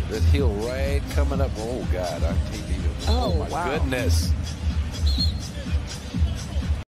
That hill right coming up. Oh, God. I can't even. Oh, my wow. goodness.